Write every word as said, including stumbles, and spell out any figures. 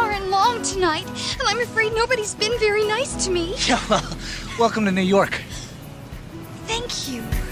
aren't long tonight, and I'm afraid nobody's been very nice to me. Yeah, well, welcome to New York. Thank you.